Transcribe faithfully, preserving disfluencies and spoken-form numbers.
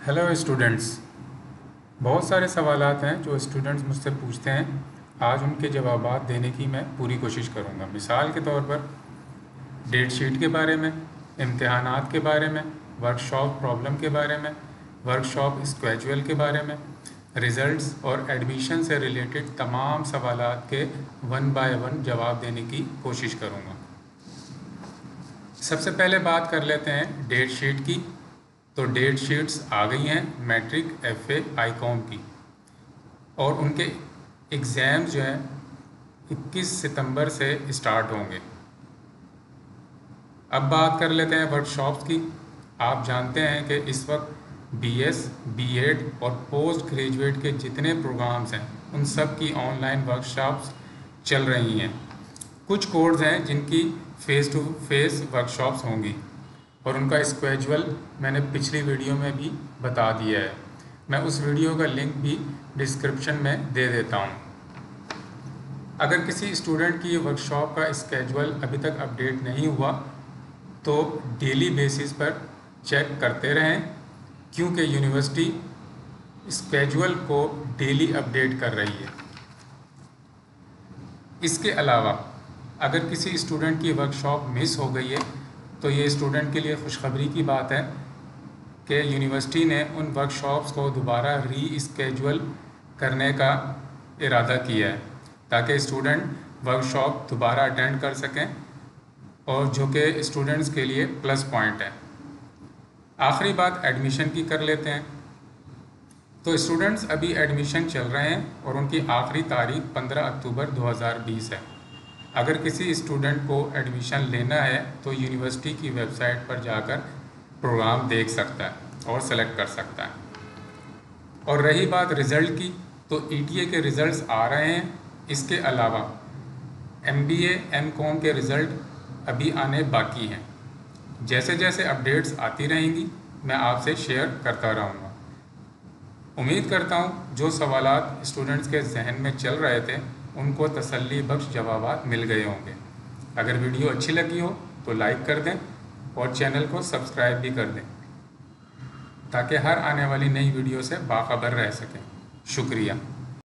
Hello students. बहुत सारे सवालात हैं जो स्टूडेंट्स मुझसे पूछते हैं। आज उनके जवाबात देने की मैं पूरी कोशिश करूंगा। मिसाल के तौर पर डेट शीट के बारे में, इम्तिहानात के बारे में, वर्कशॉप प्रॉब्लम के बारे में, वर्कशॉप स्केड्यूल के बारे में, रिज़ल्ट्स और एडमिशन से रिलेटेड तमाम सवालात के वन बाय वन जवाब देने की कोशिश करूंगा। सबसे पहले बात कर लेते हैं डेट शीट की। तो डेट शीट्स आ गई हैं मैट्रिक, एफए, आईकॉम की, और उनके एग्ज़ाम्स जो हैं इक्कीस सितंबर से स्टार्ट होंगे। अब बात कर लेते हैं वर्कशॉप्स की। आप जानते हैं कि इस वक्त बीएस, बीएड और पोस्ट ग्रेजुएट के जितने प्रोग्राम्स हैं उन सब की ऑनलाइन वर्कशॉप्स चल रही हैं। कुछ कोर्स हैं जिनकी फ़ेस टू फेस वर्कशॉप्स होंगी और उनका स्केड्यूल मैंने पिछली वीडियो में भी बता दिया है। मैं उस वीडियो का लिंक भी डिस्क्रिप्शन में दे देता हूँ। अगर किसी स्टूडेंट की वर्कशॉप का स्केड्यूल अभी तक अपडेट नहीं हुआ तो डेली बेसिस पर चेक करते रहें, क्योंकि यूनिवर्सिटी स्केड्यूल को डेली अपडेट कर रही है। इसके अलावा अगर किसी स्टूडेंट की वर्कशॉप मिस हो गई है तो ये स्टूडेंट के लिए खुशखबरी की बात है कि यूनिवर्सिटी ने उन वर्कशॉप्स को दोबारा री स्केड्यूल करने का इरादा किया है ताकि स्टूडेंट वर्कशॉप दोबारा अटेंड कर सकें, और जो कि स्टूडेंट्स के लिए प्लस पॉइंट है। आखिरी बात एडमिशन की कर लेते हैं। तो स्टूडेंट्स अभी एडमिशन चल रहे हैं और उनकी आखिरी तारीख पंद्रह अक्टूबर दो हज़ार बीस है। अगर किसी स्टूडेंट को एडमिशन लेना है तो यूनिवर्सिटी की वेबसाइट पर जाकर प्रोग्राम देख सकता है और सेलेक्ट कर सकता है। और रही बात रिज़ल्ट की, तो ईटीए के रिज़ल्ट्स आ रहे हैं। इसके अलावा एमबीए, एमकॉम के रिज़ल्ट अभी आने बाकी हैं। जैसे जैसे अपडेट्स आती रहेंगी मैं आपसे शेयर करता रहूँगा। उम्मीद करता हूँ जो सवालात स्टूडेंट्स के जहन में चल रहे थे उनको तसल्ली बख्श जवाबात मिल गए होंगे। अगर वीडियो अच्छी लगी हो तो लाइक कर दें और चैनल को सब्सक्राइब भी कर दें ताकि हर आने वाली नई वीडियो से बाखबर रह सकें। शुक्रिया।